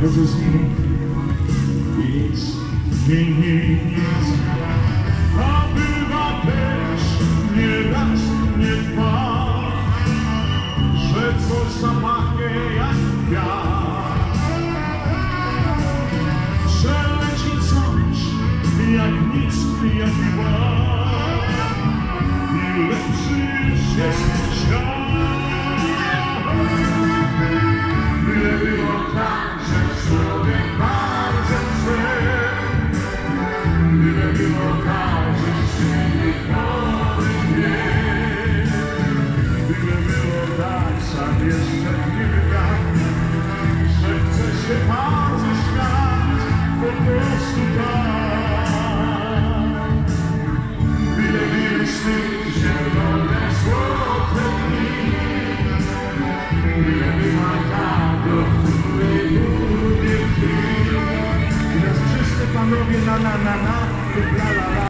Może znów nic, nic. A bywa też nie raz, nie dwa, że coś zamachnie jak wiatr, że leci coś jak nic, jak ład i lepszy jest świat. Byle było tak, że człowiek bardzo chce, byle było tak, że się nikogo nie, byle było tak, sam jeszcze nie wygadł, że chce się bardzo śmiać, po prostu tak. Byle były sny, zielone, złote dni, byle była tak, do której lubię chwil. Teraz wszyscy panowie na, la la la.